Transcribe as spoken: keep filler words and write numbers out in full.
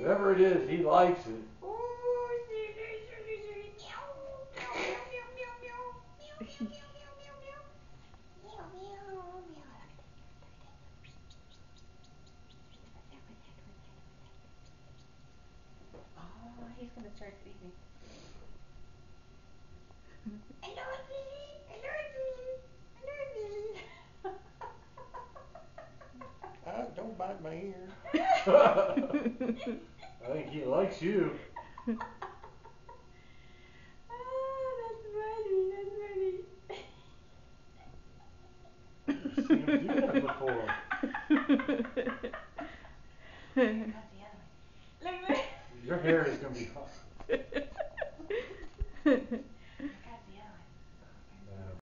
Whatever it is, he likes it. Oh, he's gonna start sleeping. Hello, Lily. Hello, Lily. Hello, Lily. Uh, don't bite my ear. I think he likes you. Oh, that's funny. That's funny. I've never seen him do that before.